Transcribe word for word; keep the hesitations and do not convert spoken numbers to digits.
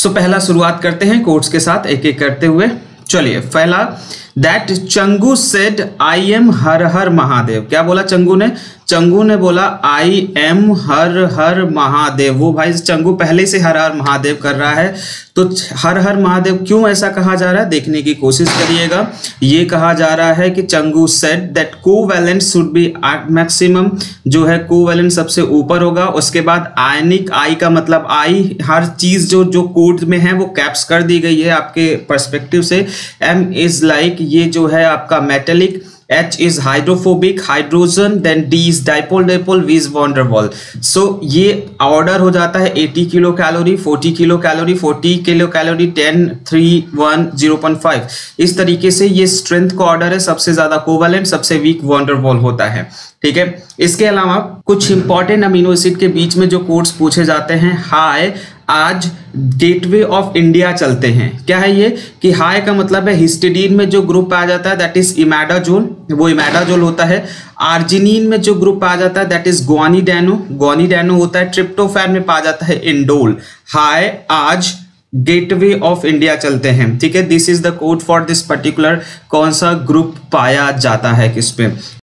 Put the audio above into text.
सो पहला शुरुआत करते हैं कोट्स के साथ एक एक करते हुए। चलिए, पहला, that Changu said I am हर हर महादेव। क्या बोला चंगू ने? चंगू ने बोला आई एम हर हर महादेव। वो भाई चंगू पहले से हर हर महादेव कर रहा है, तो हर हर महादेव क्यों ऐसा कहा जा रहा है देखने की कोशिश करिएगा। ये कहा जा रहा है कि Changu said that covalent should be at maximum, जो है कोवैलेंट सबसे ऊपर होगा। उसके बाद आयनिक, आई का मतलब आई, हर चीज जो जो कोड में है वो कैप्स कर दी गई है आपके पर्सपेक्टिव से। एम इज लाइक, ये जो है आपका metallic. H is hydrophobic, hydrogen, then D is dipole dipole, V is van der Waal। So ये ऑर्डर हो जाता है अस्सी किलो कैलोरी, चालीस किलो कैलोरी, चालीस किलो कैलोरी, दस, तीन, एक, ज़ीरो पॉइंट पाँच। इस तरीके से ये स्ट्रेंथ का ऑर्डर है। सबसे ज्यादा कोवैलेंट, सबसे वीक van der Waal होता है। ठीक है, इसके अलावा कुछ इंपॉर्टेंट अमीनो एसिड के बीच में जो कोड्स पूछे जाते हैं, हाय आज गेटवे ऑफ इंडिया चलते हैं। क्या है ये कि हाई का मतलब है हिस्टिडीन में जो ग्रुप आ जाता है दैट इज इमेडाजोल, वो इमेडाजोल होता है। आर्जिनिन में जो ग्रुप आ जाता है दैट इज ग्वानिडैनो, ग्वानिडैनो होता है। ट्रिप्टोफैन में पा जाता है इंडोल। हाय आज गेटवे ऑफ इंडिया चलते हैं। ठीक है, this is the code for this particular, कौन सा ग्रुप पाया जाता है किस पे।